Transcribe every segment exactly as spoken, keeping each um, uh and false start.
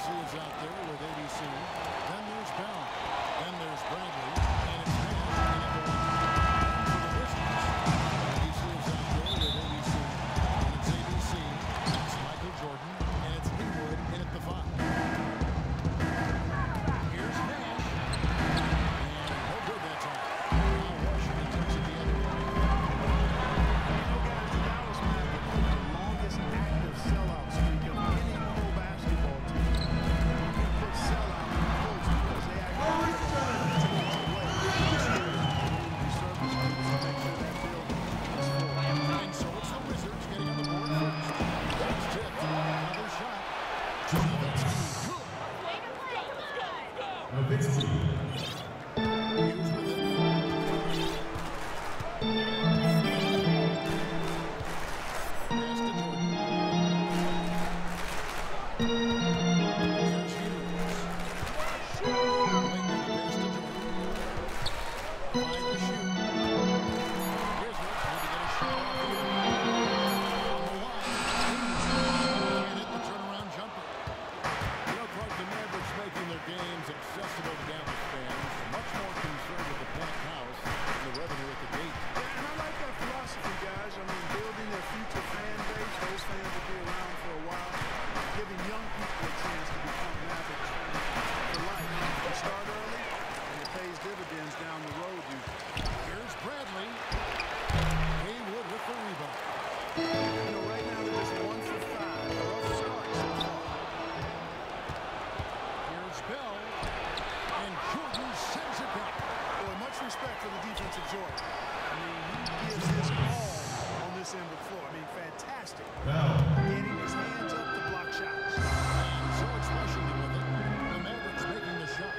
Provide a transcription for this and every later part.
Casey is out there with A B C. Then there's Bell. Then there's Bradley. And it's Nash. And it goes for the Wizards. Casey is out there with A B C. And it's A B C. It's Michael Jordan. And it's Haywood in at the five. Here's Nash. And no good that time. Now Washington takes it the other way. You know, guys, the Dallas Mavericks have the longest active sellout streak of any pro basketball team. You put sellout in quotes because they actually take teams away. Community service groups to make sure that building is full. And so it's the Wizards getting on the board first. That's tipped. Another shot. Nowitzki. Nowitzki. Hughes with it. Pass to Jordan. There's Hughes. Waiting for the pass to Jordan. Find the shoot. Wizards need to get a shot off here. On the line. And hit the turnaround jumper. You know, Clark, the Mavericks making their games accessible to Dallas fans. Much more concerned with the packed house than the revenue at the gate. Yeah, and I like that philosophy, guys. I mean, building a future fan base. Those fans will be around for a while. Giving young people a chance to become Mavericks fans for life. You start early, and it pays dividends down the road usually. Here's Bradley. Haywood with the rebound. You know, right now they're just one for five. A rough start so far. Here's Bell. And Jordan sends it back. Boy, much respect for the defensive Jordan. I mean, he gives his all on this end of the floor. I mean, fantastic. Bell. Getting his hands up to block shots. And so especially with it, the Mavericks making the shot.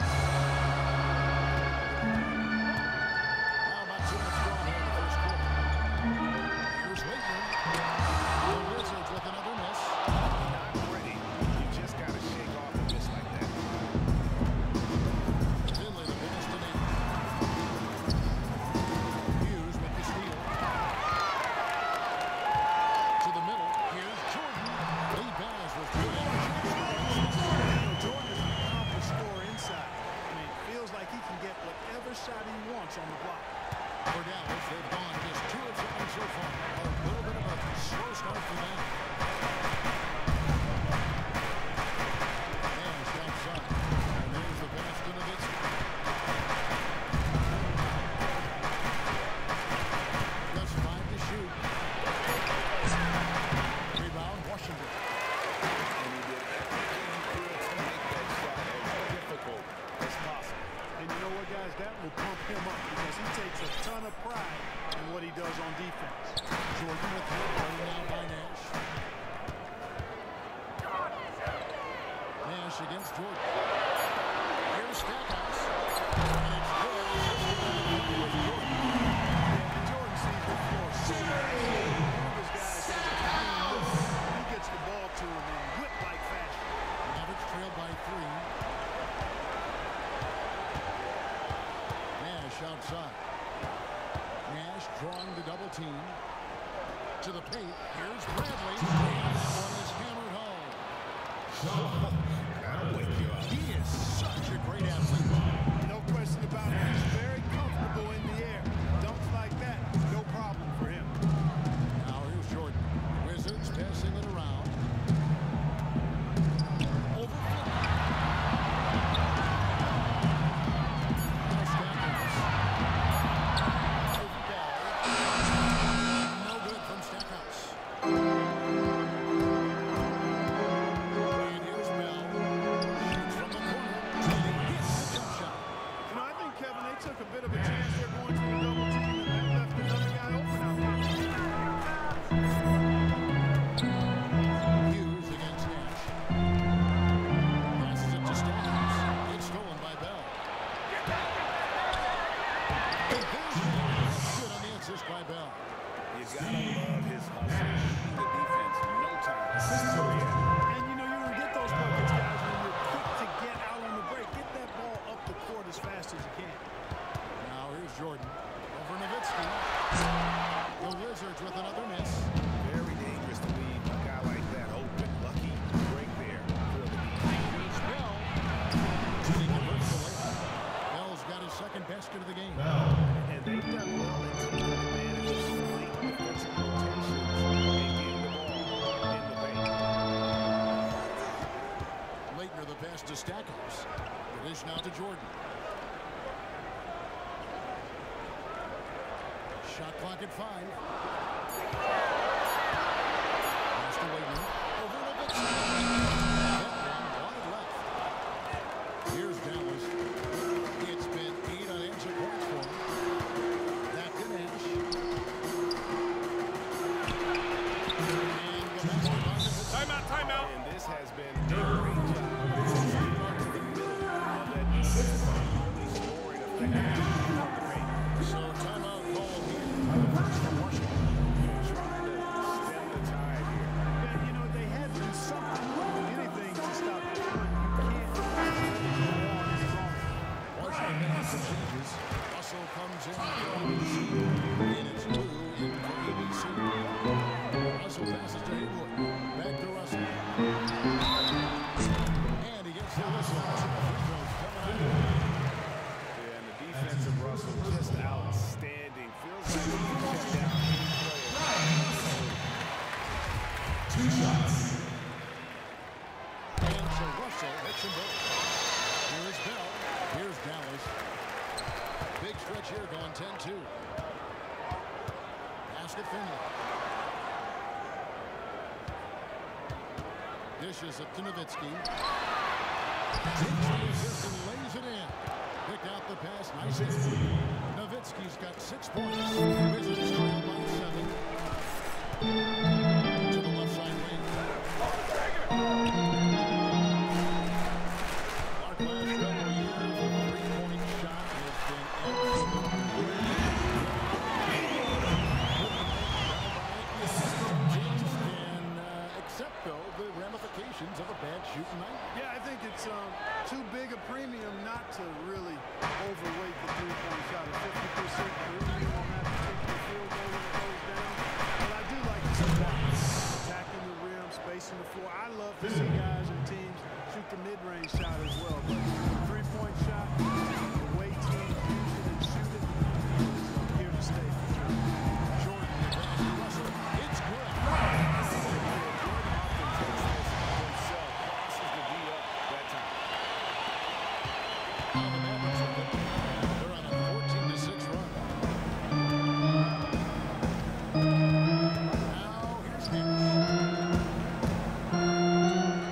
Now about two minutes gone here in the first quarter. Here's Laettner. The Wizards with another miss. Not ready. You just got to shake off a miss like that. Finley, the biggest in eight. Hughes with the steal. To the middle. Here's Jordan. Lee Baz with good energy. You know, Jordan is an accomplished scorer inside. I mean, it feels like he can get whatever shot he wants on the block. For Dallas, they've gone just two of seven so far. A little bit of a slow start for them. Nash outside. And there's the pass to Nowitzki. Just five to shoot. Rebound, Washington. And he did everything he could to make that shot as difficult as possible. And you know what, guys? That will pump him up because he takes a ton of pride in what he does on defense. Jordan with the running now by Nash. Nash against Jordan. Here's Stackhouse. And it's good. With Jordan. Yeah, and Jordan sees the floor so much. One of his guys has a clean look. He gets the ball to him in whip-like fashion. Mavericks trail by three. Nash outside. Nash drawing the double team. To the paint. Here's Bradley. And that one is hammered home. That'll wake you up. He is such a great athlete. No question about it. He's very comfortable in the air. Dunks like that, no problem for him. Now here's Jordan. Wizards passing it around. Over Philly. Now Stackhouse. Over Bell. No good from Stackhouse. And here's Bell. Shoots from the corner. And he hits the jump shot. You know, I think, Kevin, they took a bit of a chance there going to the double team, and that left another guy open out there. pass to Stackhouse. The dish now to Jordan. Shot clock at five. Pass to Wayman. Over to Nowitzki. Wide left. Here's Dallas. It's been eight unanswered points for him. Back to Nash. Timeout, timeout. And this has been a great job. This is in the middle of that defense. Only scoring effect. So timeout call here. First from Washington. Trying to stem the tide here. But, you know, they had to do something, anything to stop the run. You can't let the ball on his own. Washington makes some changes. Russell comes in for A B C. And it's Lou in for A B C. Russell passes to Haywood. Back to Russell. And he gets the whistle. Free throws coming out. Yeah, and the defense of Russell just outstanding. Feels like he can shut down any player. Two shots. And so Russell hits them both. Here's Bell. Here's Dallas. Big stretch here going ten two. Pass to Finley. Dishes up to Nowitzki. Takes the assist and lays it in. Picked out the pass nicely. Nowitzki's got six points. Wizards trail by seven. To the left side wing. Our last couple of years, the three-point shot has been absolutely and uh, accept, though, the ramifications of a bad shooting night. Yeah, I think it's um, too big a premium not to really overweight the three-point shot. A fifty percent premium on that particular field goal when it goes down. But I do like to see balance. Attacking the rim, spacing the floor. I love to see guys and teams shoot the mid-range shot as well. But three-point shot, the way teams use it and shoot it, is here to stay for sure. Jordan, the pass to Russell. It's good. Now the Mavericks are good. They're on a fourteen to six run. Now here's Nash.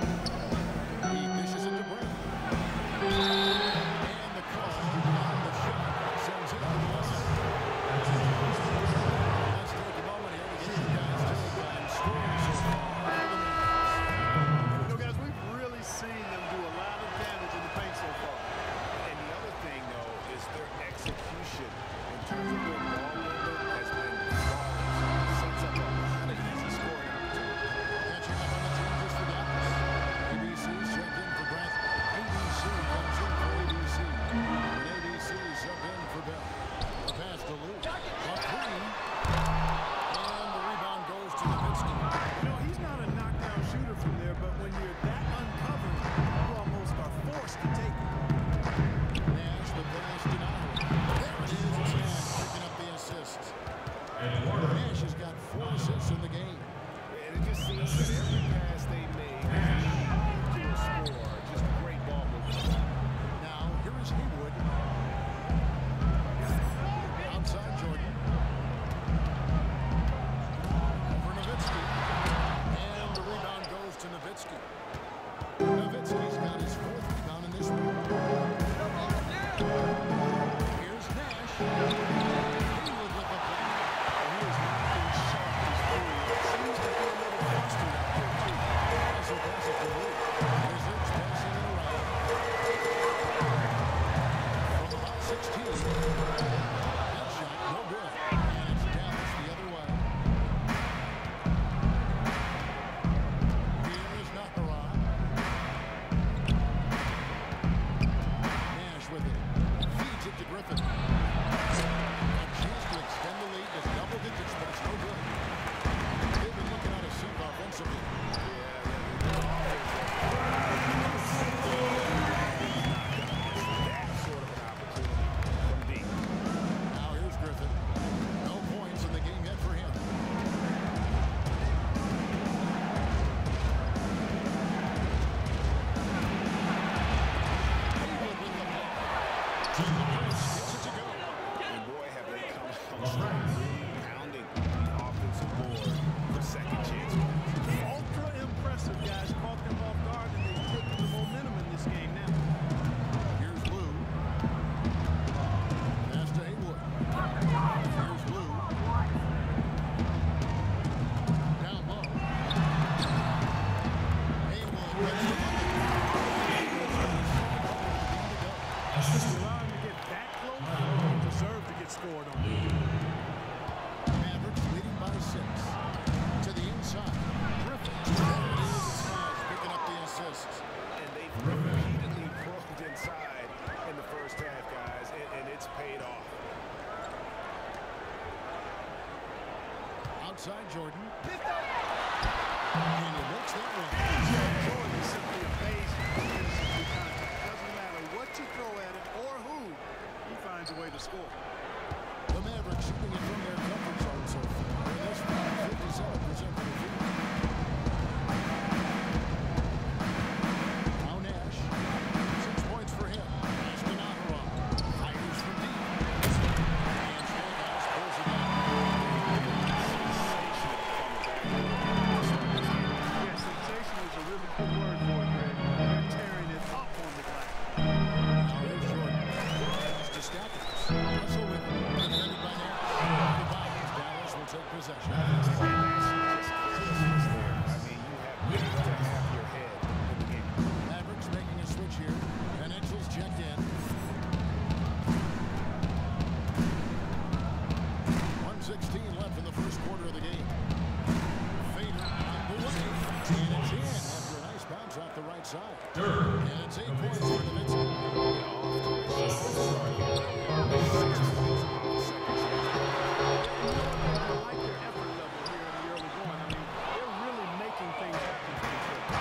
repeatedly probed inside in the first half, guys, and, and it's paid off. Outside Jordan. And he makes that one. Jordan simply evades physical contact. Doesn't matter what you throw at him or who, he finds a way to score. The Mavericks shooting it from their comfort zone so far. In this one, fifty-seven percent for the field. Now Nash. Six points for him. Ashton Aharon. Fires from deep. And Schwartz pulls it out. Yeah, sensational is a really good word for it, Greg. They're tearing it up on the glass. Now here's Jordan. It's to Stackhouse. Russell with it. Defended by Nash. The Bobbies. Dallas will take possession. I mean, you have to have your head in the game. Mavericks making a switch here. And Exel's checked in. one sixteen left in the first quarter of the game. Fader on the way. And it's in after a nice bounce off the right side. And it's eight points for Nowitzki. I like their effort level here in the early going. I mean, they're really making things happen for each other.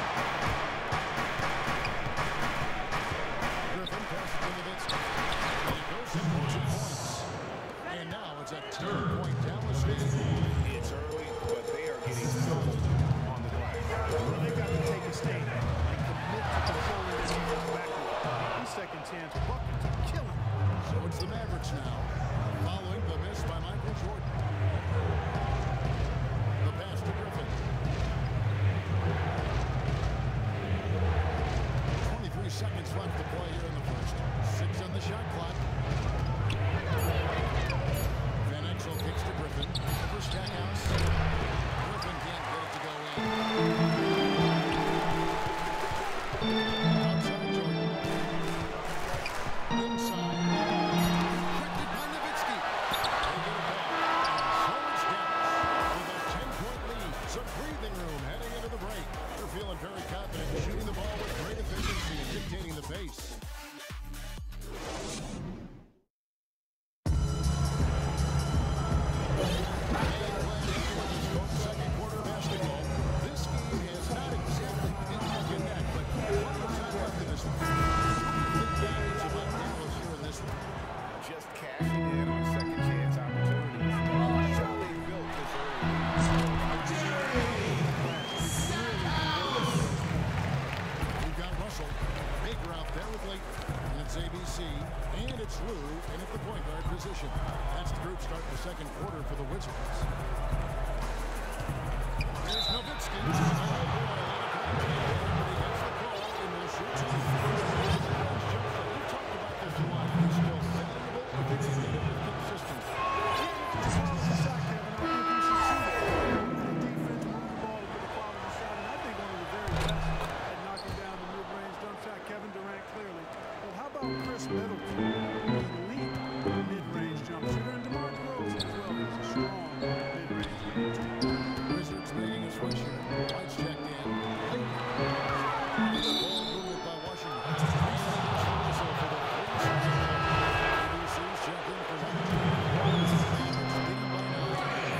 Griffin passes to Nowitzki. And it goes in for two points. And now it's a ten-point Dallas lead. It's early, but they are getting doubled on the glass. Well, they've got to take a stand and commit to controlling this defense backcourt. These second chance buckets are killing. So it's the Mavericks now, following the miss by Michael Jordan. The pass to Griffin. twenty-three seconds left to play here in the first. Six on the shot clock. Van Exel kicks to Griffin. For Stackhouse. Griffin can't get it to go in. Outside Jordan. Inside. Directed by Nowitzki. They get it back. And so it's Dallas with a ten-point lead. Some breathing room heading into the break. They're feeling very confident, shooting the ball with great efficiency and dictating the pace. Second quarter basketball. This game has not exactly been neck and neck, but plenty of time left in this one. Big damage about Dallas here in this one. Just cashing in on second chance opportunities. That's how they built this We've got Russell. Baker out there with Layton. And it's A B C. And it's Lou in at the point guard position. That's the group starting the second quarter for the Wizards. Here's Nowitzki. Oh, boy. Everybody gets the ball and will shoot two. We've talked about this a lot. He's still valuable if it's a little bit consistent. Chris Middleton, elite mid-range jump shooter, and DeMar DeRozan as well. He's a strong mid-range jump. Wizards making a switch here. White's checked in. It's ball movement by Washington. Whistle for the A B C's checked in for one. Leading by nine.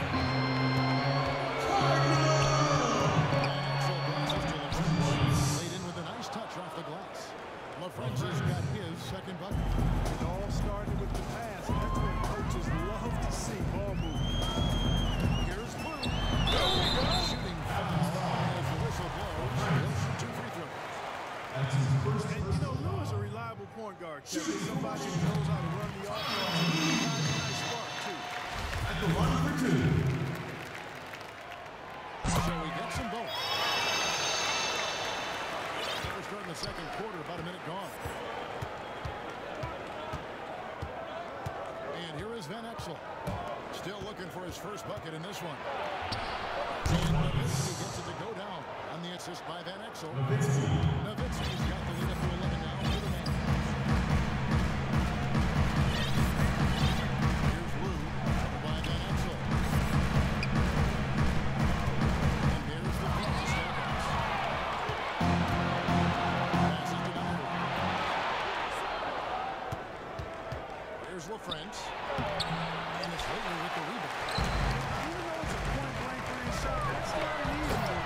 Axel passes to LaFrentz. Laid in with a nice touch off the glass. LaFrentz has got his second bucket. It all started with the pass. That's what coaches love to see. Ball movement. Here's Lou. Shooting foul as the whistle blows. He'll shoot two free throws. And you know, Lou is a reliable point guard, Kevin. Somebody who knows how to run the offense. He's got a nice spark, too. At the line for two. So he gets them both. We're starting the second quarter, about a minute gone. And here is Van Exel. Still looking for his first bucket in this one. And Nowitzki gets it to go down on the assist by Van Exel. Nowitzki's got the lead up to eleven now for the man. Here's Lou by Van Exel. And here's the pass. Passes to Here's LaFrance. And it's Wrigley with the rebound. Even though it's a point-blank range shot, that's not an easy one.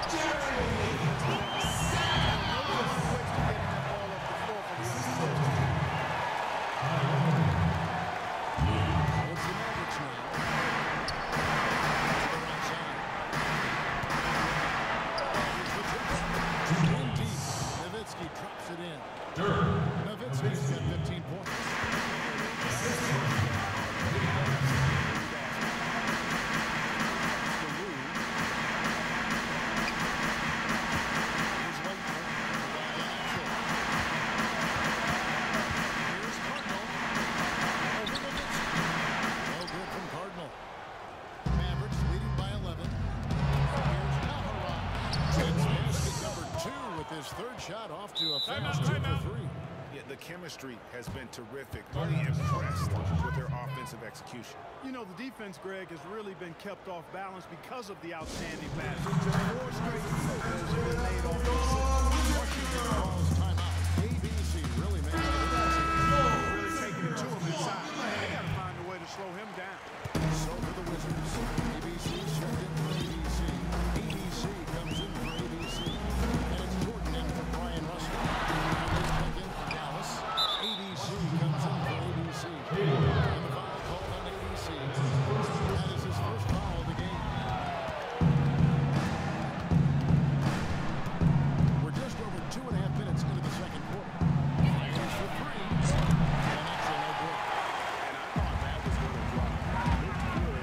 It's the Mavericks now. In deep. Nowitzki drops it in. Nowitzki's got fifteen points. Third shot off to a fast two for three. Yeah, the chemistry has been terrific. Really impressed with their offensive execution. You know, the defense, Greg, has really been kept off balance because of the outstanding passing. Four straight turnovers have been made on Washington calls timeout. A B C really makes it. really taking it to him inside. They got to find a way to slow him down. So for the Wizards, A B C checked in for A B C. A B C comes in for A B C. And it's Jordan in for Brian Russell. Numbers check in for Dallas. A B C comes in for A B C. And the foul called on A B C. That is his first foul of the game. We're just over two and a half minutes into the second quarter. Fires for three. And actually no good. And I thought that was going to drop. Looked good.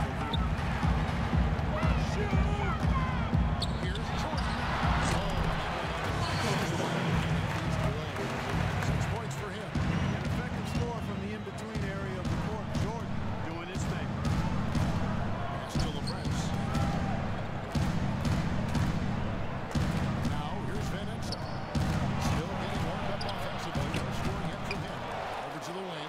Here's Jordan. Six points for him. An effective score from the in-between area of the court. Jordan doing his thing. Pass to LaFrance. Now here's Van Exel. Still getting warmed up offensively. No scoring yet from him. Over to the wing.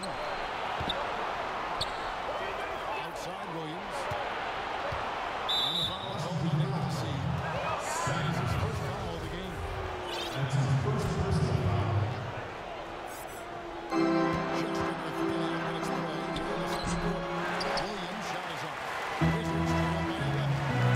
Outside Williams. And the foul called on A B C. That is his first foul of the game. Just under three and a half minutes play in the second quarter. Williams' shot is up. Wizards trail by eleven.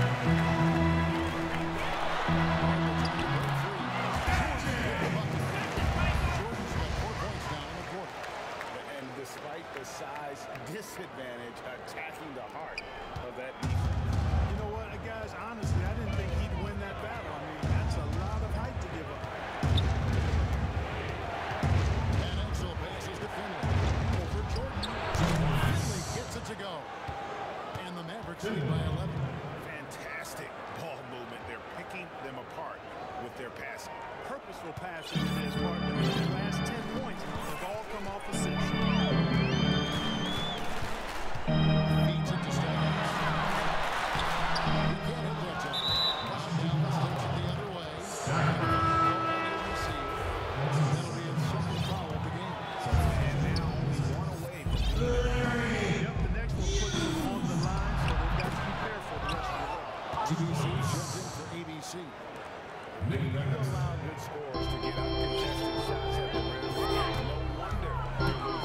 Jordan's got four points down in the quarter. And despite the size disadvantage, attacking the heart of that defense. You know what, guys, honestly, I didn't think he'd win that battle. I mean, that's a lot of height to give up. Van Exel passes to Finley. Over Jordan. Finley gets it to go. And the Mavericks lead by eleven. Fantastic ball movement. They're picking them apart with their passing. Purposeful passing in his partner. The last ten points have all come off assists. Feeds it to Stevens. He can't hit that jump. Bob Dallas takes it the other way. A B C. That'll be his second foul of the game. And now only one away from Yep, the next one puts them on the line, so they've got to be careful the rest of the way. A B C checked in for A B C. They allow good scores to get uncontested shots at the rim. No wonder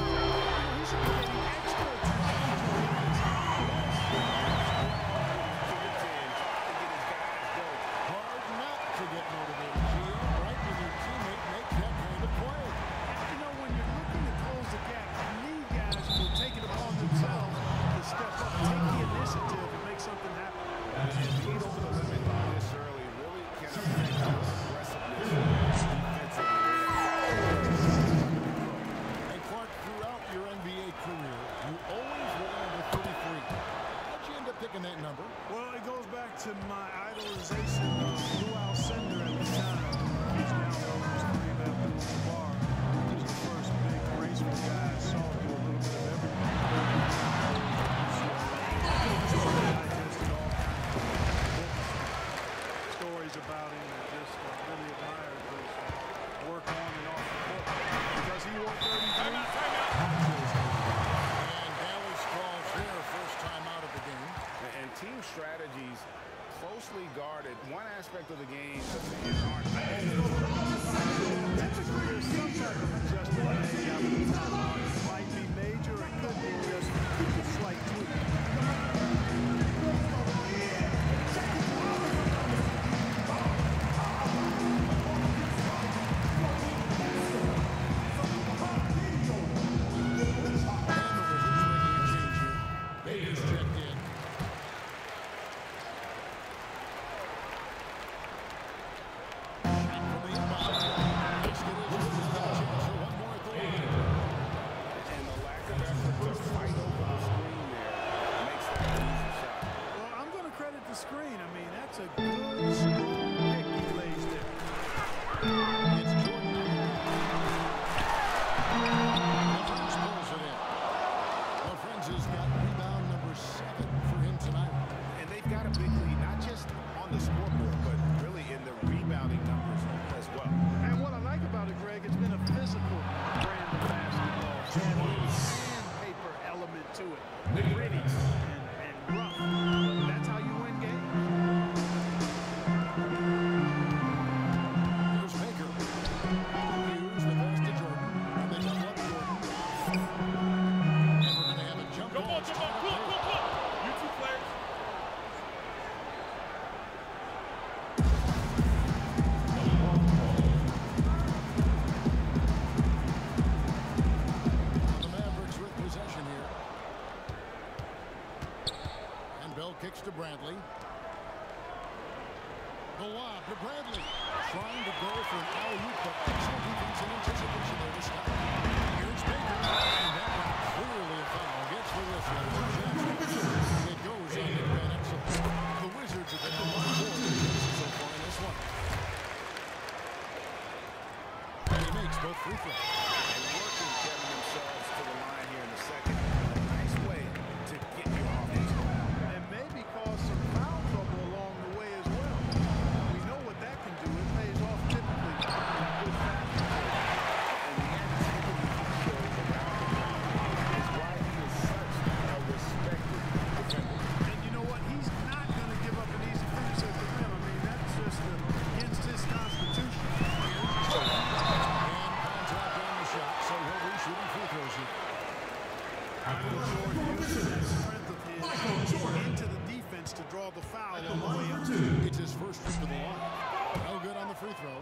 both free throws. And working getting themselves to the line here in the second. A nice way to get your offense going. And maybe cause some foul trouble along the way as well. We know what that can do. It pays off typically in good fashion. And the activity he shows around the rim is why he is such a respected defender. And you know what? He's not going to give up an easy finish at the rim. I mean, that's just uh, against his constitution. And contact on the shot, so he'll be shooting free throws here. Michael Jordan uses that strength of his into the defense to draw the foul on the way up. It's his first trip to the line. No good on the free throw.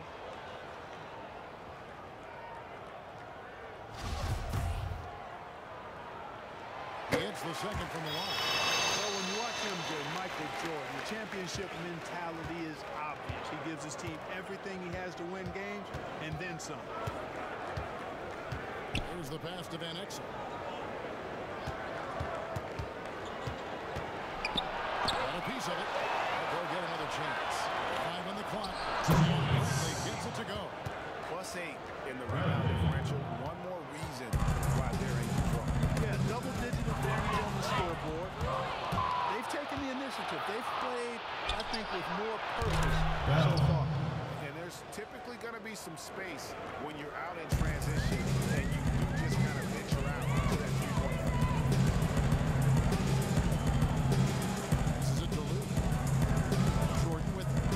He hits the second from the line. Well, when you watch him, Jay, Michael Jordan, the championship mentality is obvious. He gives his team everything he has to win games, and then some. Here's the pass to Van Exel. Got a piece of it. They'll get another chance. Five on the clock. Bradley gets it to go. Plus eight in the rebound differential. One more reason why they're in control. Yeah, double-digit advantage on the scoreboard. They've taken the initiative. They've played, I think, with more purpose so far. And there's typically going to be some space when you're out in transition and you do just kind of venture out to that three-point line. This is a Duluth. Jordan with it.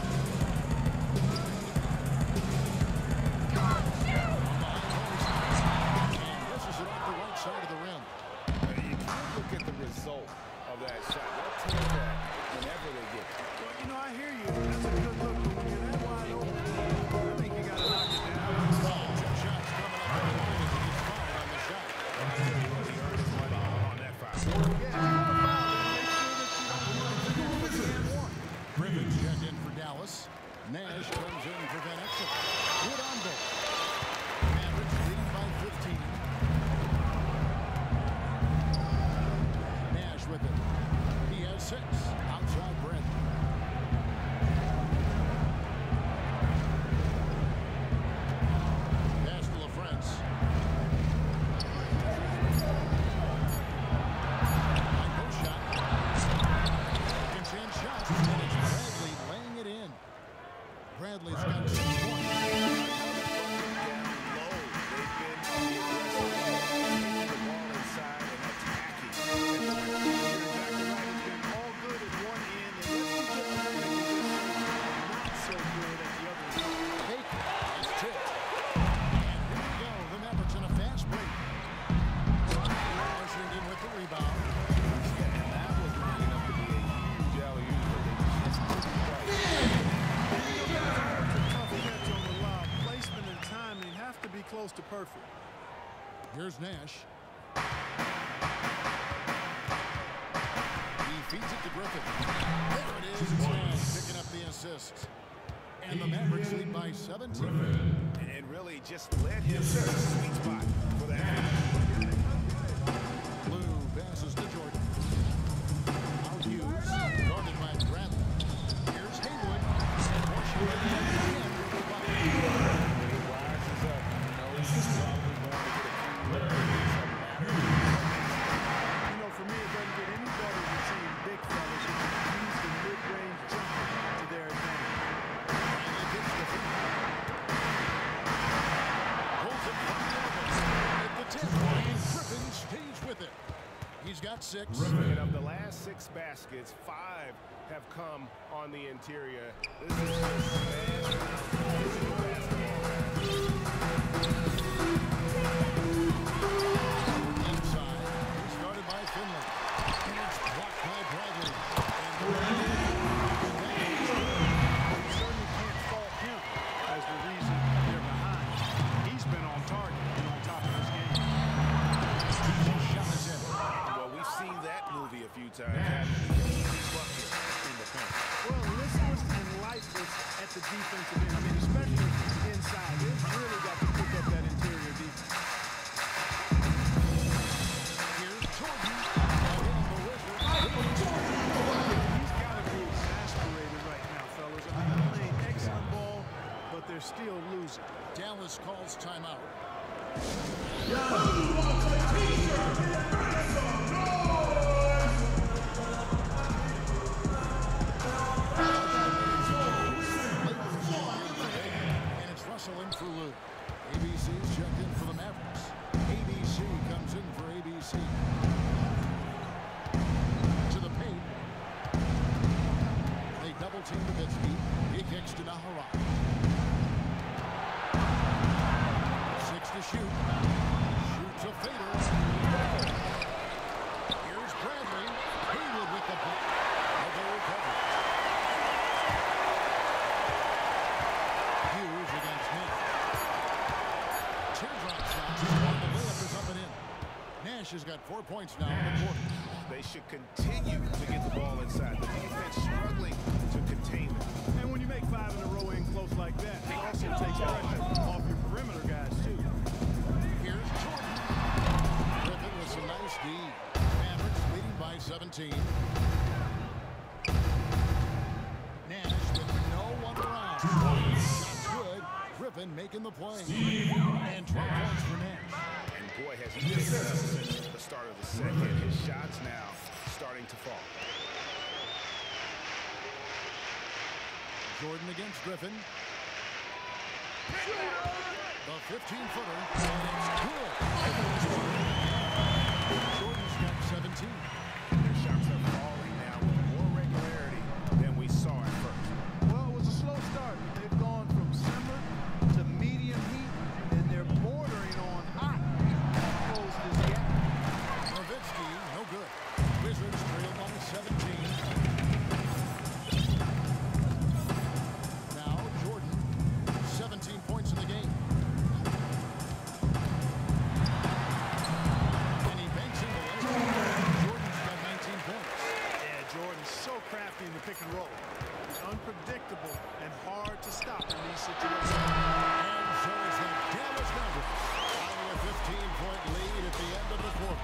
And misses it off the right side of the rim. You can't look at the result of that shot. They'll take that whenever they get it. Well, you know, I hear you. That's a good look, but when you're that wide open, I think you got to knock it down. Two shots coming up on the line as he gets fouled on the shot. He earned his money on that foul. Yeah, if you're gonna foul, then make sure that you don't do it one. Griffin checked in for Dallas. Nash comes in for Van Exel. Good on both. Mavericks lead by fifteen. Nash with it. He has six. Outside Brent. Pass to LaFrance. High post shot. Second chance shot. And it's Bradley laying it in. Bradley's got six points. Down low. They've been on the aggressive end, taking the ball inside and attacking. You're exactly right. It's been all good at one end, and let's get to the area not so good at the other end. Baker is tipped. And here we go. The Mavericks in a fast break. Washington with the rebound. Yeah, and that was lining up to be a huge alley-oop, but they just couldn't quite. Tough catch on the lob. Placement and timing have to be close to perfect. Here's Nash. He feeds it to Griffin. There it is. Nash picking up the assist. And the Mavericks lead by seventeen. And really just led him to the sweet spot for that. Blue passes to Jordan. Out Hughes. Guarded by Bradley. Here's Haywood. And Washington again with the bucket. When he rises up, you know he's probably going to get a few layers. You know, for me, it doesn't get any better than seeing big fellas who can use the mid-range jumper to their advantage. Finally gets the free throw. Pulls it from the elbow. At the tip. And Griffin stays with it. He's got six. And of the last six baskets, five have come on the interior. This is just smash mouth basketball. Inside. Started by Finley. And it's blocked by Bradley. And Bradley. You certainly can't fault him as the reason they're behind. He's been on target and on top of his game. Shot is in. Well, we've seen that movie a few times. Easy bucket in the paint. Well, listless and lifeless at the defensive end. I mean, especially inside. They've really got to pick up that interior defense. Here's Jordan. Around the whistle. He's got to be exasperated right now, fellas. I mean, they're playing excellent ball, but they're still losing. Dallas calls timeout. And it's Russell in for Lou. A B C's checked in for the Mavericks. A B C comes in for A B C. To the paint. They double team Nowitzki. He kicks to Naharai. Six to shoot. Shoots a fader. Here's Bradley. Haywood with the block. Double recovery. Hughes against Nick. Teardrop shot. The layup is up and in. Nash has got four points now in the quarter. They should continue to get the ball inside. The defense struggling to contain it. And when you make five in a row in close like that, it also takes pressure off your perimeter guys, too. Here's Jordan. Griffin with some nice D. Mavericks leading by seventeen. Nash with no one around. Shots good. Griffin making the play. And twelve points for Nash. And boy, has he picked it up since the start of the second. His shots now starting to fall. Jordan against Griffin. The fifteen-footer. And it's good. Jordan's got seventeen. Their shots are falling now with more regularity than we saw at first. Well, it was a slow start. They've gone from simmer to medium heat, and they're bordering on hot. Close this gap. Nowitzki, no good. Wizards trail by seventeen. Now Jordan, seventeen points in the game. And he banks into it. Jordan's got nineteen points. Yeah, Jordan's so crafty in the pick and roll. He's unpredictable and hard to stop in these situations. And so it's the Dallas Mavericks. Finally a fifteen-point lead at the end of the quarter.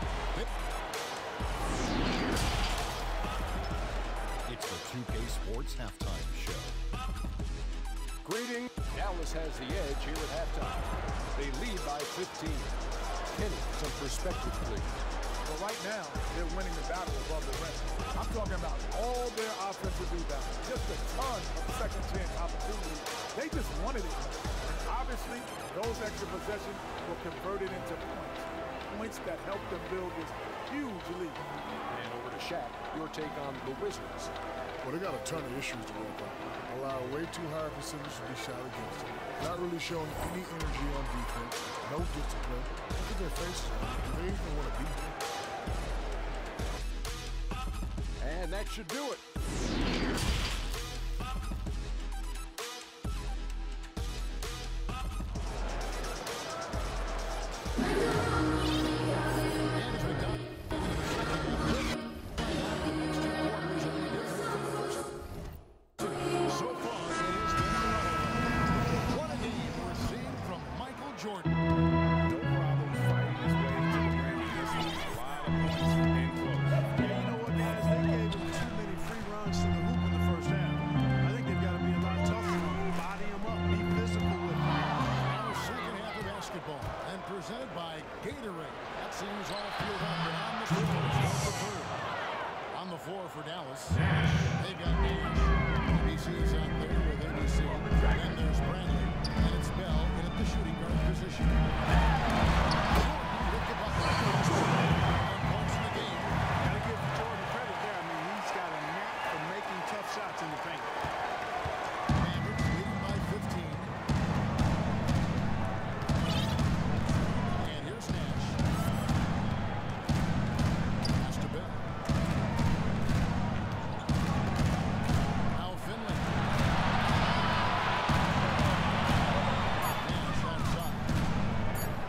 It's the two K Sports Halftime Show. Greeting. Dallas has the edge here at halftime. They lead by fifteen. Kenny, some perspective, please. Well, right now, they're winning the battle above the rim. I'm talking about all their offensive rebounds. Just a ton of second chance opportunities. They just wanted it. And obviously, those extra possessions were converted into points. Points that helped them build this huge lead. And over to Shaq, your take on the Wizards. Well, they got a ton of issues to work on. Allow way too high a percentage to be shot against them. Not really showing any energy on defense. No discipline. Look at their faces. Do they even want to be here? And that should do it. So far, it is the What a game we're seeing from Michael Jordan. No problem fighting his way to the rim. This is a lot of points in close. Yeah, you know what, guys? They gave him too many free runs to the hoop in the first half. I think they've got to be a lot tougher on him, body him up, be physical with him. Our second half of basketball, and presented by Gatorade. That seems all fueled up, and on the floor, it's no preferred. On the floor for Dallas, they've got Nash. A B C's out there with A B C. Then there's Bradley, and it's Bell in at the shooting guard position. Jordan with the bucket. And points in the game. Got to give Jordan credit there. I mean, he's got a knack for making tough shots in the paint. Mavericks leading by fifteen. And here's Nash. Pass to Bell. Now Finley. Nash outside.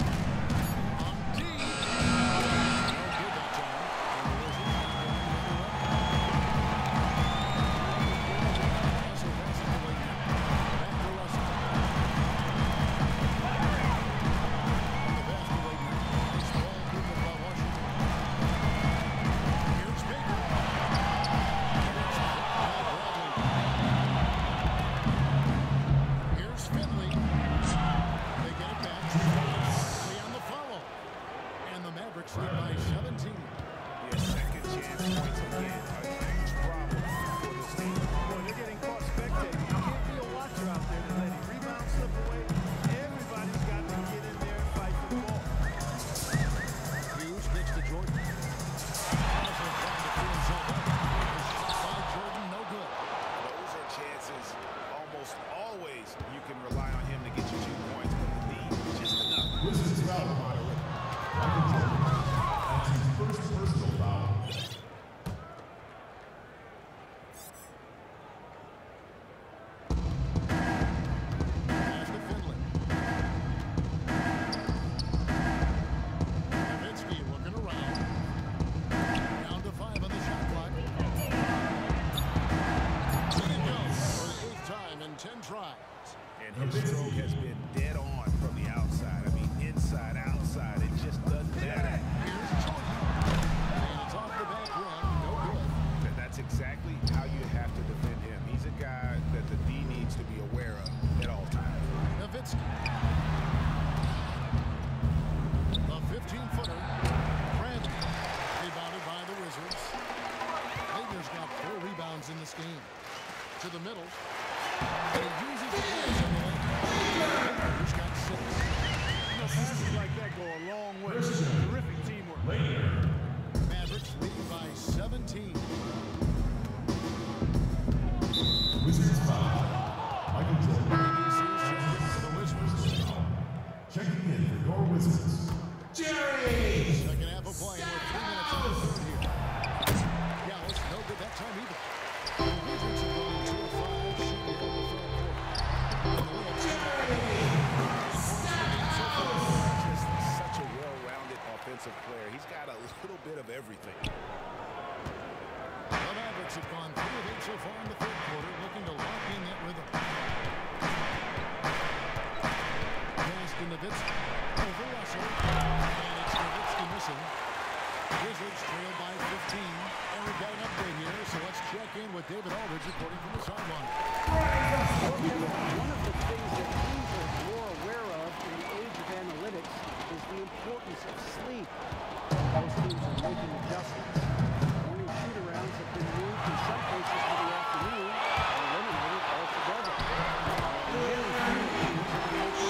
Mavericks lead by seventeen. Yeah, second chance points again. A huge problem for this team. Boy, they're getting caught spectating. You can't be a watcher out there and letting rebounds slip away. Everybody's got to get in there and fight for the ball. Hughes kicks to Jordan. Also trying to free himself up. The shot by Jordan, no good. Those are chances. Almost always you can rely on him to get you two points, but the lead just enough. Wizards foul. Michael Jordan. That's his first personal foul. Pass to Finley. Nowitzki looking around. Down to five on the shot clock. In it goes for the eighth time in ten tries. And his stroke has been dead on from the outside. I mean, inside, outside, it just doesn't matter. Here's Jordan. And it's off the back rim. No good. And that's exactly how you have to defend him. He's a guy that the D needs to be aware of at all times. Nowitzki. The fifteen-footer. Bradley. Rebounded by the Wizards. Laettner's got four rebounds in this game. To the middle. And he uses the pass on the lane. Laettner's got six. You know, passes like that go a long way. Terrific teamwork. Mavericks leading by seventeen. Wizards foul. Michael Jordan. A B C's checked in for the Wizards. Checking in for your Wizards. Jerry! Second half of play with three minutes in the third here. Yeah, it's no good that time either. The Wizards are going two of five shooting in the third quarter. And the Wizards Just such a well-rounded offensive player. He's got a little bit of everything. The Mavericks have gone three of eight so far in the third quarter, looking to lock in that rhythm. Pass to Nowitzki. Over Russell. And it's Nowitzki missing. Wizards trail by fifteen. And we've got an update here, so let's check in with David Aldridge reporting from the sideline. One of the things that teams are more aware of in the age of analytics is the importance of sleep. Most teams are making adjustments. Morning shoot-arounds have been moved in some cases to the afternoon or eliminated altogether. Many teams have been making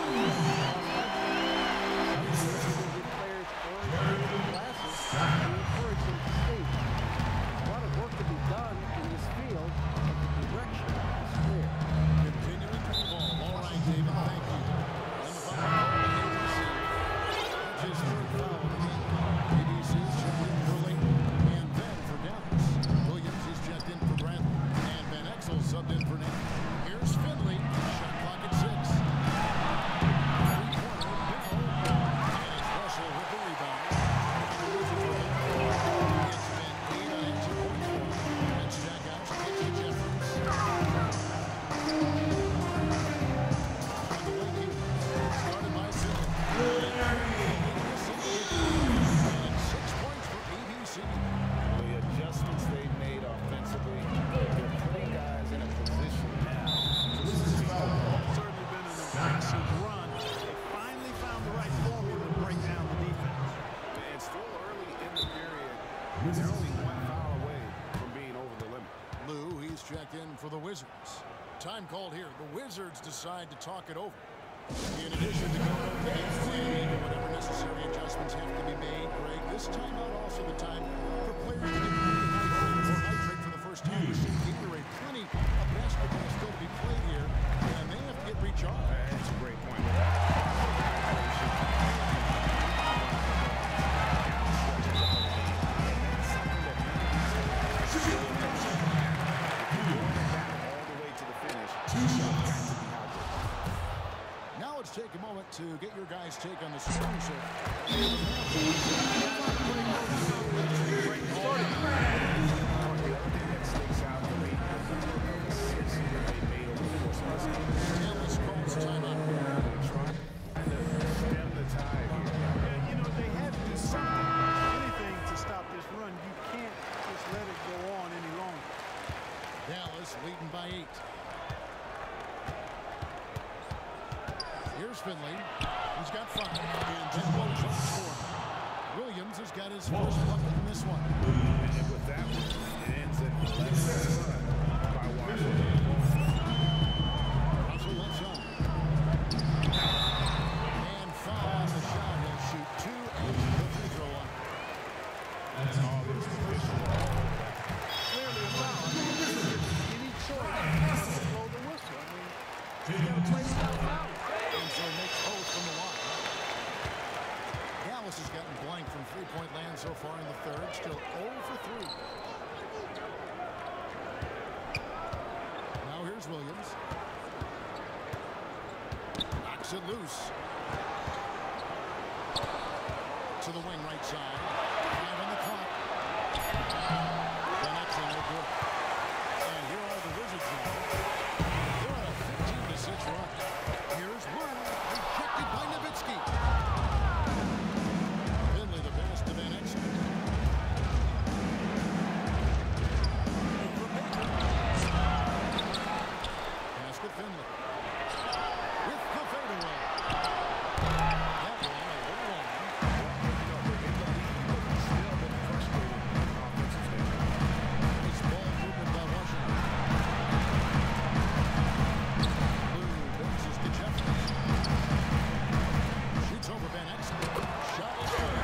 Some give players oriented classes to encourage them to sleep. A lot of work to be done in this field, but the direction is clear. Continuing to evolve. All right, David, thank you. And the foul call to A B C. That's his third foul of the game. A B C's checked in for Laettner. And then for Dallas. Williams is checked in for Bradley. And Van Exel subbed in for Nate. Here's Finley. Shot clock at six. Three-pointer, Bill. And it's Russell with the rebound. The Wizards are up four. It's been eight on eight, two point four. And Stackhouse kicks to Jeffries. Started by Simmons. And six points for A B C. The adjustments they've made offensively, they're putting guys in a position now. Certainly been an impressive run. They finally found the right formula to break down the defense. And still early in the period, they're only one foul away from being over the limit. Lou, he's checked in for the Wizards. Time called here. The Wizards decide to talk it over. In addition to going over the game plan and whatever necessary adjustments have to be made, Greg, this timeout also the time for players to get rehydrated or hydrate for the first time. We see Gatorade, plenty of basketball still to be played here, and they have to get recharged. That's a great point. Now let's take a moment to get your guys' take on the spring shift. Dallas calls timeout. Stem the tide here. Yeah, you know, they have to do something, anything to stop this run. You can't just let it go on any longer. Dallas leading by eight. Here's Finley. He's got five. And ten points on the score. Williams has got his first bucket in this one. And with that one, it ends at eleven run by Washington. Russell left side. And foul on the shot. He'll shoot two and the free throw line. That's all this official. Clearly a foul. I mean, if there's any choice to blow the whistle. I mean, you got to play without foul. And so makes both from the line. Dallas has gotten blank from three-point land so far in the third. Still zero for three. Now here's Williams. Knocks it loose. To the wing right side. Five on the clock. Then actually no good. And here are the Wizards now. They're on a fifteen to six run. Here's Wood. Rejected by Nowitzki. Finley the pass to Van Exel. Pass to Finley. With the fadeaway. That one a little long. Nice ball movement by Washington. Blue bounces to Jeffries. Shoots over Van Exel. Shot is good.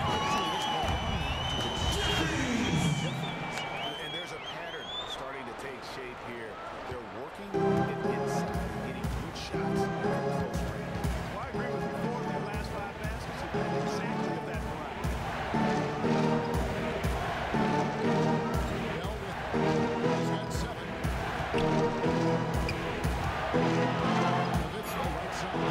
And there's a pattern starting to take shape here. They're working it inside, getting good shots from close range. Well, I agree with you. Four of their last five baskets have been exactly of that variety. Bell with he's got seven. Nowitzki right side.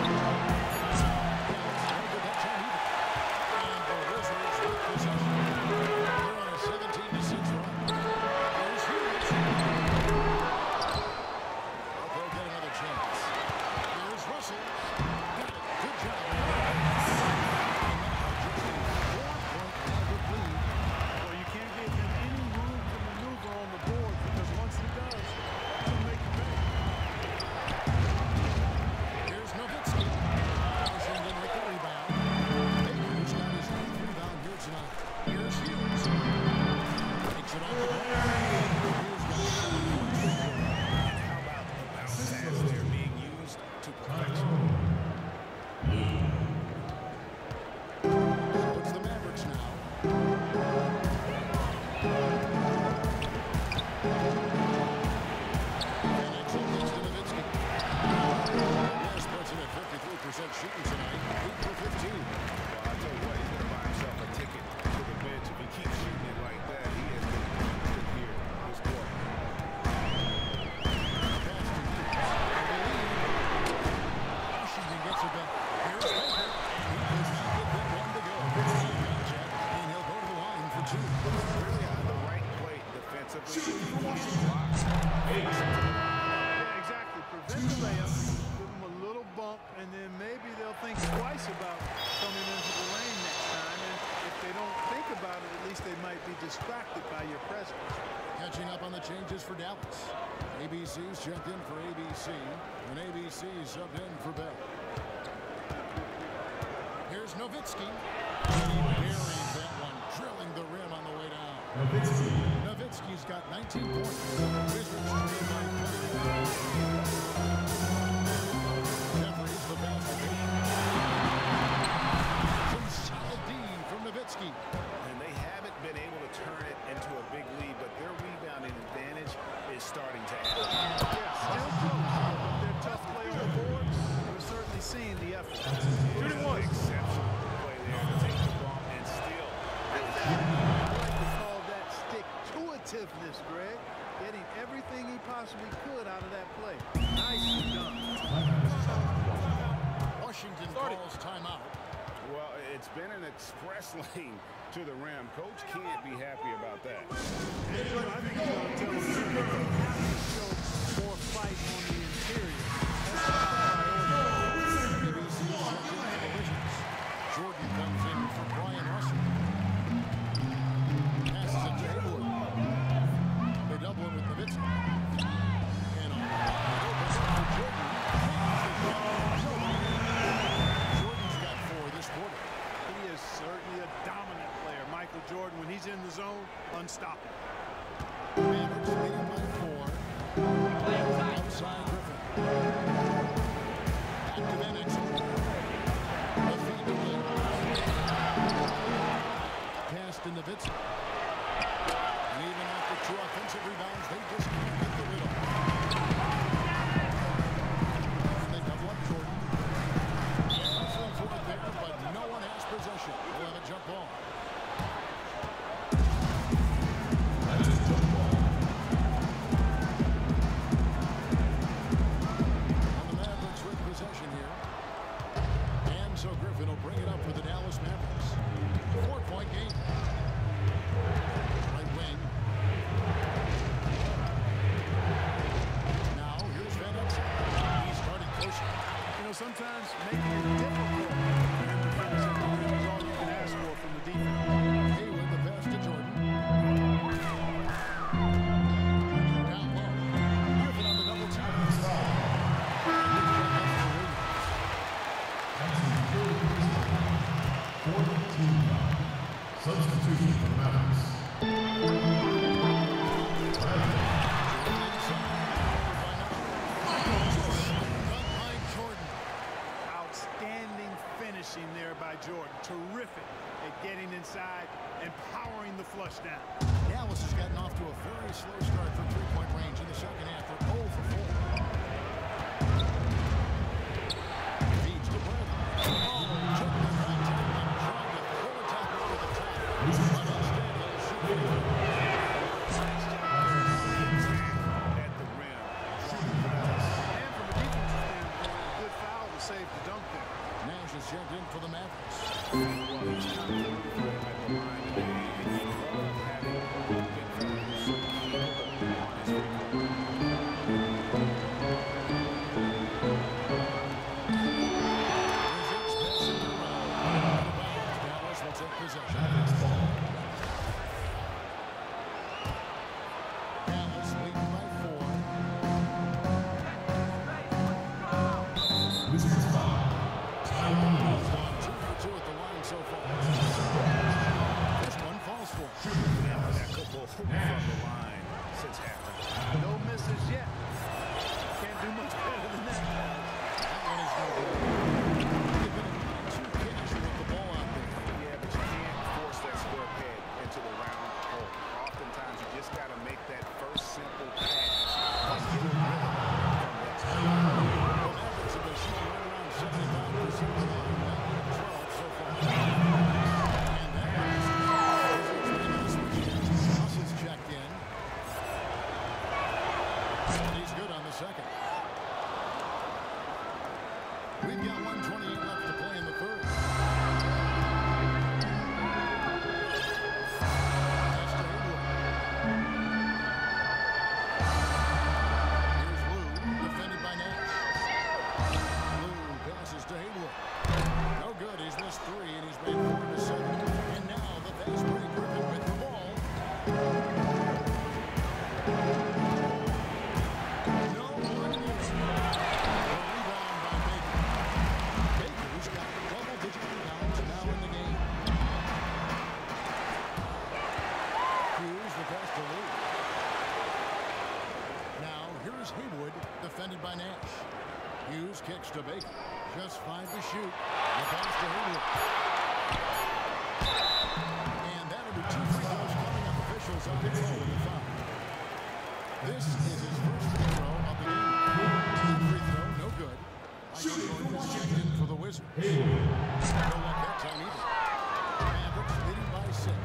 Over that time either. And the Wizards with possession. They're on a seventeen to six run. There's Hughes. Well, they'll get another chance. Here's Russell. Got it. Good job. And now just a four-point Magic lead. Well, you can't give him any room to maneuver on the board because once he does, he'll make you pay. Here's Nowitzki. Washington with the rebound. Baker's got his ninth rebound here tonight. Here's Hughes. Takes it off the ball. Hughes got seven points. And how about the bounce pass there being used to perfection? So it's the Mavericks now. Van Exel gets to Nowitzki. West puts him at fifty-three percent shooting tonight. eight for fifteen. Well, I'll tell you what, he's going to buy himself a ticket to the bench. If he keeps shooting it like that, he has been good here this quarter. Pass to Hughes. Washington gets it back. Here's Baker. He does not get that one to go. Check, and he'll go to the line for two. Really on the right plate defensively. He gets blocked. Yeah, exactly. Prevent the layup, give them a little bump, and then maybe they'll think twice about coming into the lane next time. And if they don't think about it, at least they might be distracted by your presence. Catching up on the changes for Dallas. A B C's checked in for A B C, and A B C subbed in for Bell. Here's Nowitzki. And he buries that one, drilling the rim on the way down. Nowitzki. Nowitzki's got nineteen points. Wizards lead by twenty-one. Jeffries the basket. Some solid D from Nowitzki. And they haven't been able to turn it into a big lead, but their rebounding advantage is starting to add up. Yeah, still close, but they're tough play on the board. We're certainly seeing the effort. twenty-one. Exceptional play there to take the bump and steal. I like to call that stick-to-itiveness, Greg. Getting everything he possibly could out of that play. Nicely done. Washington calls timeout. Well, it's been an express lane to the rim. Coach can't be happy about that. I think you're going to tell him to have to show more fight on the interior. That's the priority. A B C checked in for the Wizards. Jordan comes in for Brian Russell. Passes it to Hayward. They double it with Nowitzki. And on opens up for Jordan. Jordan's got four this quarter. He is certainly a unstoppable. Mavericks leading by four. Outside Griffin. Back to Bennett. The feed to Williams. Pass to Nowitzki. And even after two offensive rebounds, they just can't get the middle. And they double up Jordan. Hustling for it there, but no one has possession. We'll have a jump ball. So Griffin will bring it up for the Dallas Mavericks. Four-point game. Right wing. Now, here's Van Exel. He's starting closer. You know, sometimes making it difficult for him to finish at the rim is all you can ask for from the defense. Hayward, the pass to Jordan. Down low. Griffin on the double team. Substitution for Mavericks. Outstanding finishing there by Jordan. Terrific at getting inside and powering the flush down. Dallas has gotten off to a very slow start from three-point range in the second half. They're zero for four. Feeds to Bradley. Oh, took the contact and tried to pull it top over the top. But instead he'll shoot it. At the rim. And from a defensive standpoint, a good foul to save the dunk there. Nash is checked in for the Mavericks. Well, he's confident at the line today. And he loves having good defenders so capable on his feet. Dallas will take possession. Dallas leading by four. This is five. Time on. Two for two at the line so far. This one falls for him. That couple from the line since halftime. No misses yet. Can't do much better than that. That one is no good. They've been too cash with the ball out there. Yeah, but you can't force that square peg into the round hole. Oftentimes, you just got to make that first simple pass. Let's get a rhythm from that. The Mavericks have been shooting right around seventy-five percent of the line. Now they're twelve so far. And that is Hustle's checked in. And he's good on the second. We've got one twenty-eight left to play in the third. Pass to Hayward. Here's Lou, defended by Nash. Lou passes to Hayward. No good. He's missed three, and he's made four to seven. And now the fast break Griffin with the ball. No one near it. The rebound by Baker. Baker's got double-digit rebounds now in the game. Hughes the pass to Lou. Now here's Haywood, defended by Nash. Hughes kicks to Baker. Just five to shoot. The pass to Haywood. And that'll be two free throws coming up. Officials on control of the foul. This is his first free throw of the game. Free throw, no good. Michael Jordan is checked in for the Wizards. No luck that time either. Mavericks leading by six.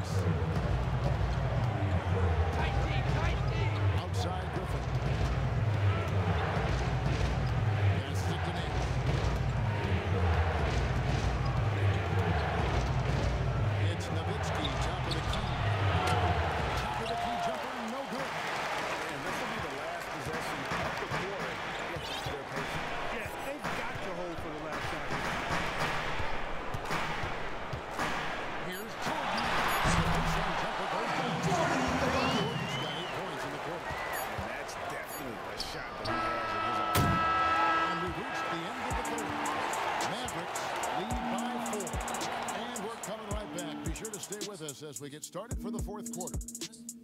Outside Griffin. Passes it to Nash. It's Nowitzki, top of the key. Top of the key jumper, no good. And this will be the last possession of the quarter if they're patient. Yeah, they've got to hold for the last shot. Here's Jordan. The baseline jumper goes down. Jordan's got eight points in the quarter. And that's definitely a shot that he has in his arm. And we've reached the end of the third. Mavericks lead by four. And we're coming right back. Be sure to stay with us as we get started for the fourth quarter.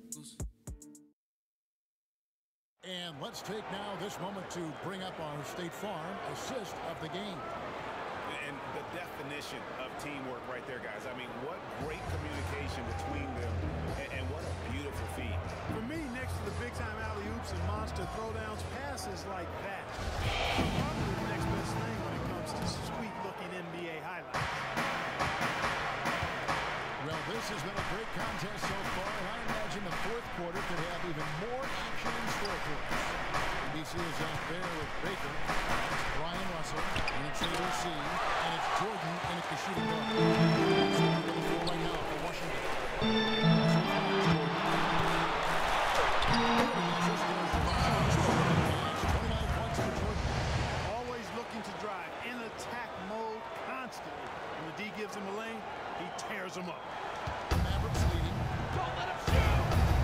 let's take now this moment to bring up our State Farm assist of the game. And the definition of teamwork right there, guys. I mean, what great communication between them, and, and what a beautiful feed. For me, next to the big-time alley-oops and monster throwdowns, passes like that are probably the next best thing when it comes to sweet-looking N B A highlights. Well, this has been a great contest so far, and I imagine the fourth quarter could have even more action in store for us. N B C is out there with Baker. That's Brian Russell, and it's A B C, and it's Jordan, and it's the shooting guard. That's what we're going to do right now for Washington. So far, it's Jordan. twenty-nine points for Jordan. Always looking to drive in attack mode constantly. When the D gives him a lane, he tears him up. Mavericks leading. Don't let him shoot!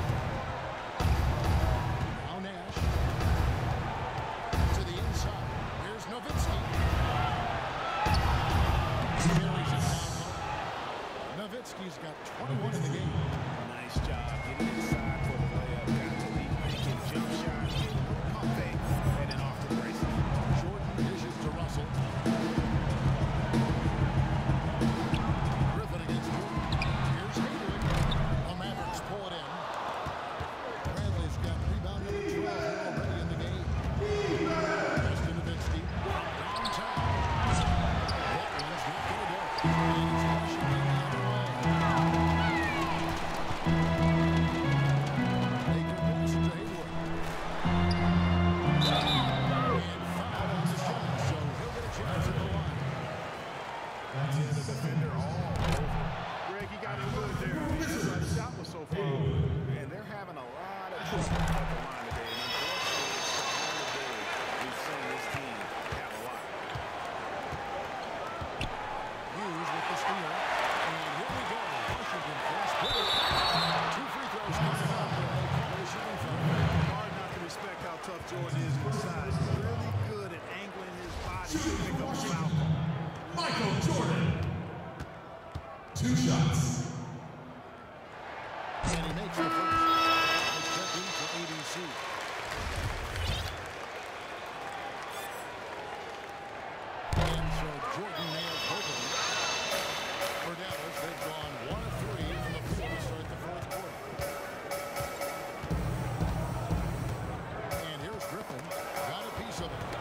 Now Nash. To the inside. Here's Nowitzki. Carries it down low. Nowitzki's got twenty-one in the game. Nice job getting inside for the layup. Got to lead, making jump shots, pump fake, and then off the brace. Jordan dishes to Russell. Griffin against Jordan. Here's Haywood. The Mavericks pull it in. Bradley's got rebound number twelve here already in the game. Just to Nowitzki. Downtown. That one's not going to go. And it's Washington the other way. Baker passes to Haywood. And foul on the shot, so he'll get a chance at the line. That's it. The defender all over. Greg, he got him good there. His shot was so far. And they're having a lot of trouble at the line today. And unfortunately, it's the kind of day we've seen this team have a lot. Hughes with the steal. And here we go. Washington fast break. Two free throws coming up. They're shooting from. Hard not to respect how tough Jordan is inside. He's really good at angling his body to pick up a foul ball. Michael Jordan. Two shots. And he makes the first. It's checked in for A B C. And so Jordan nails both of them. For Dallas, they've gone one of three from the field to start the fourth quarter. And here's Griffin. Got a piece of it.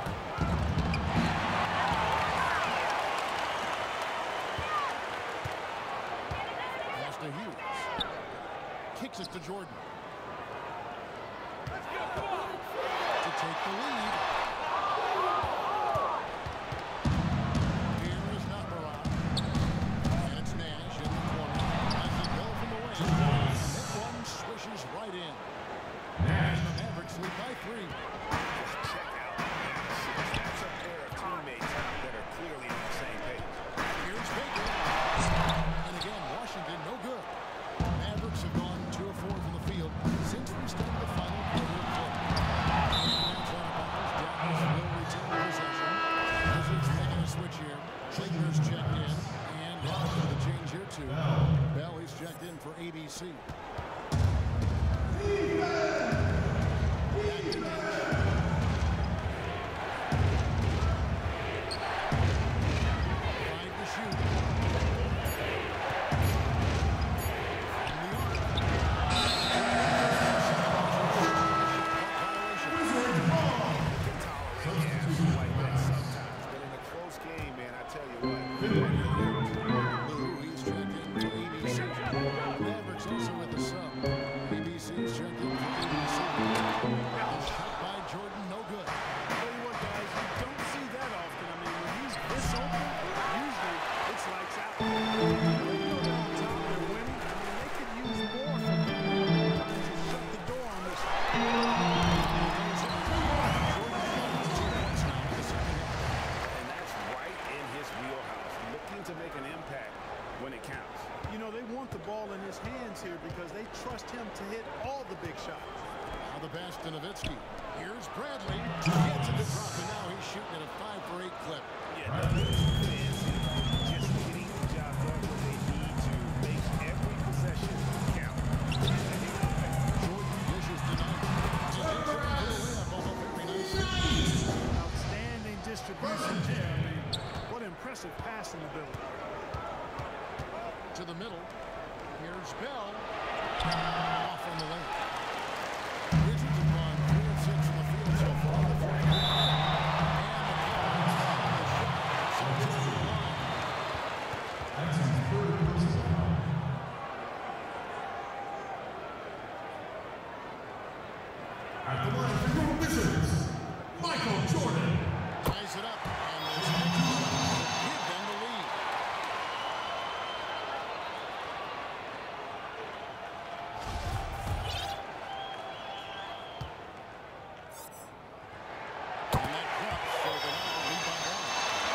Pass to Hughes. Kicks it to Jordan. To take the lead. Here is Navarro. And it's Nash in the corner. Has it go from the wing. That one swishes right in. And the Mavericks lead by three. Check out that. That's a pair of teammates that are clearly on the same page. Here's Baker. And again, Washington, no good. Mavericks have gone two of four from the field since we started the final quarter of play. Dallas will retain possession. Wizards making a switch here. Baker's checked in. And uh, the change here too. Bell is checked in for A B C. Back to Nash. Five to shoot. From the arc. Like that sometimes, but in a close game, man, I tell you what. Lou, he's checked in for A B C. Mavericks also with the sub. A B C's checked in for A B C. The shot by Jordan, no good. Tell you what, guys, you don't see that often. I mean, when he's this open, usually it's lights out. When you know they're on top, they're winning. I mean, they could use more from him. Trying to shut the door on this. And that's right in his wheelhouse, looking to make an impact when it counts. You know, they want the ball in his hands here because they trust him to hit all the big shots. Now the pass to Nowitzki. Here's Bradley. Gets it to drop, and now he's shooting at a five for eight clip. Yeah, nothing fancy. Just getting the job done when they need to. Make every possession count. Jordan dishes tonight. He's in for the layup on the To the middle. Here's Bell. Off on the lane. Wizards have gone three and six in the field so far in the fourth quarter. And the Cowboys That's his third personal foul. At the line for your Wizards, Michael Jordan. ties it up. And the Celtics give them the lead. And that drops, so the Nuggets lead by one.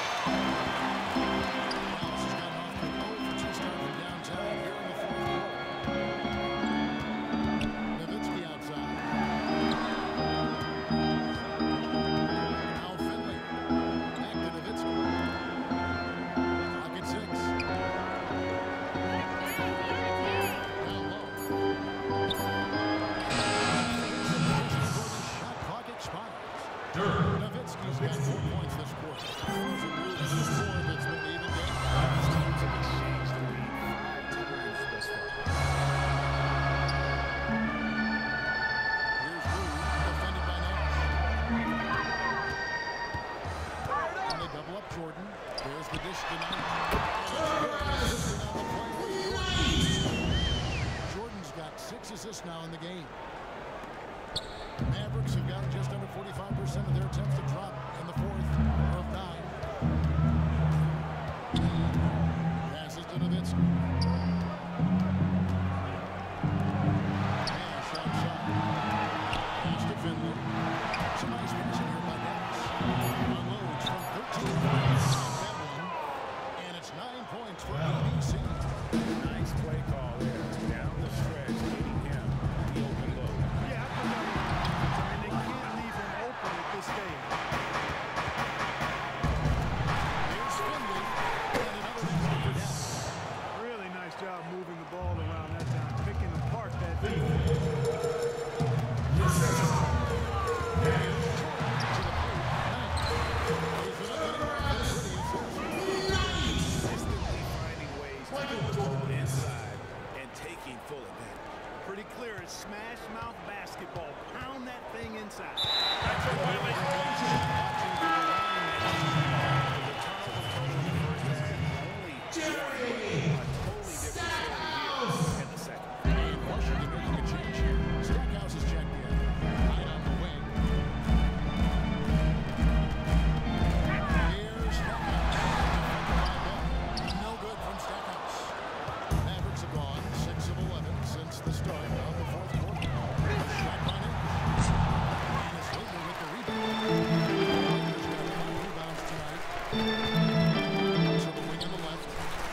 Dallas has gotten off to a oh for two start from downtown here in the fourth quarter. Nowitzki outside. Now Finley. Back to Nowitzki. Clock at six. Down low. Shot clock expires. Nowitzki's got four points this quarter. Those are moves to score that's been an even game. These teams have exchanged the lead five times thus far. Here's Rue, defended by Nash. And they double up Jordan. There's the dish to Knight. Jordan's got six assists now in the game. Mavericks have got just under forty-five percent of their attempts to drop in the fourth of nine. Passes to Nowitzki. Nash outside. Pass to Finley. Some nice passing here by Dallas. Unloads from thirteen points. That one. And it's nine points for A B C. Nice play call there. Down the stretch, getting him the open look. Yeah, I think I mean, they can't leave him open at this stage. Here's Finley. And another shot for Dallas. Really nice job moving the ball around that time, picking apart that defense. Consistently finding ways to get the ball inside and taking full advantage. Pretty clear, it's smash mouth basketball. Pound that thing inside. Washington making a change here. Stackhouse is checked in. Knight on the wing. Here's Stackhouse. No good from Stackhouse. Mavericks have gone six of eleven since the start of the fourth quarter. Shot by Nash. And it's Slater with the rebound. Slater's got five rebounds tonight. To the wing on the left.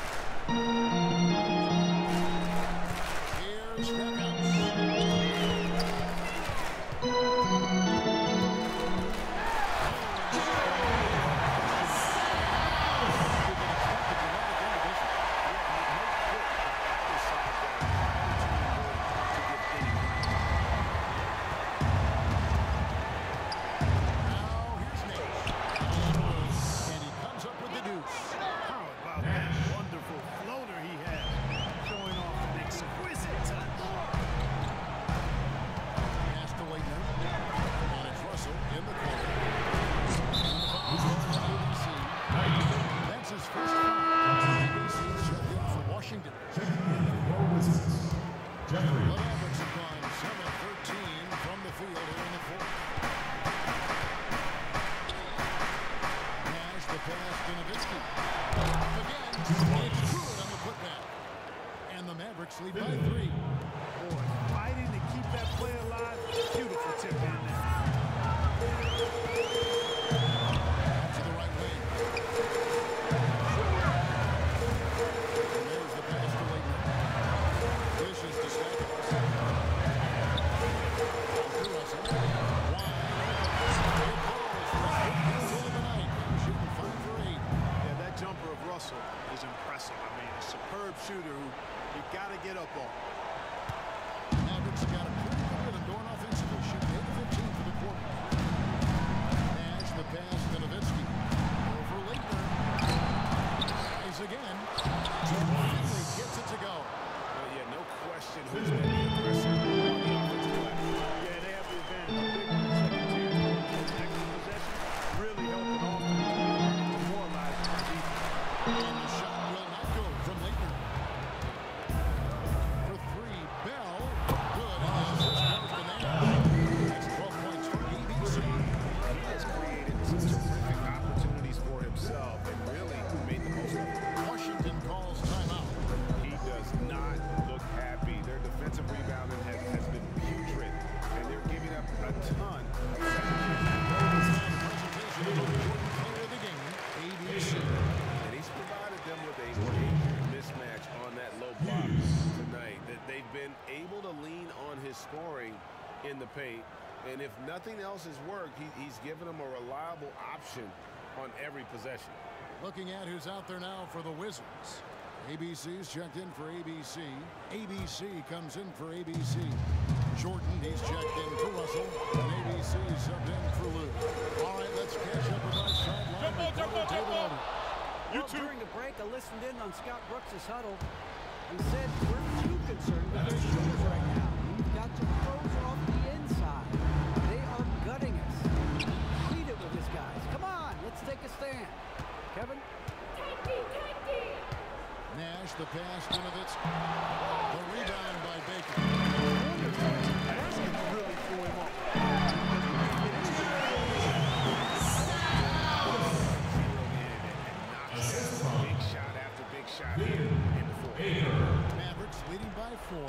Here's Stackhouse. Now here's Nash. And he comes up with the deuce. How about that wonderful floater he has, showing off an exquisite touch. Pass to Leitner. And it's Russell in the corner. That's his first foul. A B C checked in for Washington. Checking in for your Wizards, Jeffrey. The Mavericks have gone seven thirteen from the field here in the fourth. Nash the pass to Nowitzki. Again, it's good on the putback. And the Mavericks lead by three. Boy, fighting to keep that play alive. Beautiful tip in there. To the right wing. And there's the pass to Leitner. Dishes to Stackhouse. To Russell. Wide. It goes. Goal of the night. Shooting five for eight. Yeah, that jumper of Russell is impressive. I mean, a superb shooter who you got to get up on. Mavericks have got a pretty good rhythm going offensively, shooting eight of fifteen for the quarter. Nash the pass to Nowitzki. Over Leitner. Tries again. Finley gets gets it to go. Uh, yeah, no question who's been the aggressor on the offensive glass. Yeah, they have the advantage. A big one, second tier. Extra possession really helping offense demoralize the defense. And the shot will not go from Laettner. For three, Bell. Good. And the assist goes to Nash. That's twelve points for A B C. He has created some terrific opportunities for himself and really made the most of it. Washington calls timeout. He does not look happy. Their defensive rebounding has, has been putrid, and they're giving up a ton of Presentation of the Jordan player of the game, A B C. And he's provided them with a major mismatch on that low block tonight. That they've been able to lean on his scoring in the paint. And if nothing else has worked, he, he's given them a reliable option on every possession. Looking at who's out there now for the Wizards. A B C's checked in for A B C. A B C comes in for A B C. Jordan, he's checked in for Russell. And A B C subbed in for Lou. All right, let's catch up with our sideline reporter, David Oden. Well, during the break, I listened in on Scott Brooks' huddle and said we're too concerned with their shooters right now. We've got to close off the inside. They are gutting us. Lead it with this, guys. Come on, let's take a stand. Kevin? Nash, the pass to Novitz. The rebound by Baker. Really threw him off. Big shot after big shot here in the fourth. Mavericks leading by four.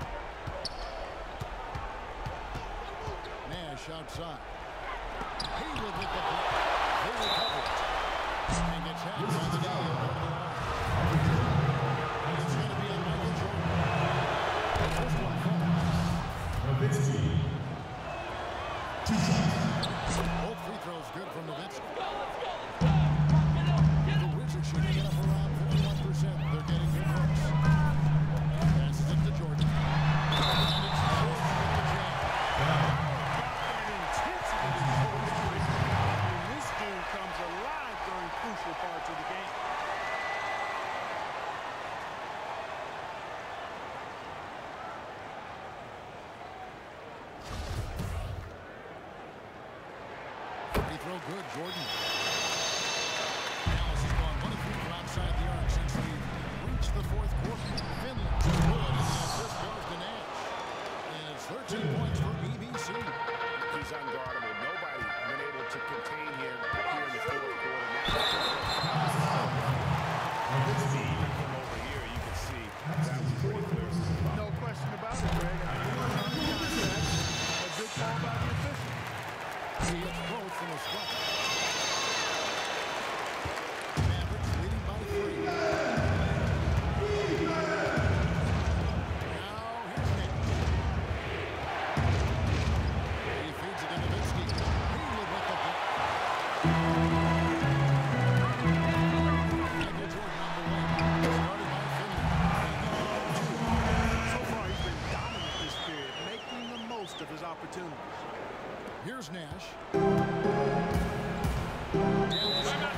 Nash outside. Hayward with the block. They recover. And gets hands on the down. It's going to be on Michael Jordan. The first one falls. Both free throws good from Nowitzki. The Wizards should get up around fifty-one percent. They're getting good looks. Passes it to Jordan. And it's Jordan with the jam. This game comes alive during crucial parts of the game. Free throw good, Jordan. Dallas has gone one of three from outside the arc since we reached the fourth quarter. Finland good, and the assist goes to Nash. And it's thirteen points for A B C. He's unguardable. Nobody been able to contain him here in the fourth quarter. From over here, you can see that was pretty clear. No question about it, Greg. I mean, a good call by the official. He hits both from the spot. Mavericks leading by three. Now here's Nash. He feeds it to Nowitzki. Hayward with the block. Michael Jordan on the wing. Started by Finley. So far, he's been dominant this period, making the most of his opportunities. Here's Nash. Timeout,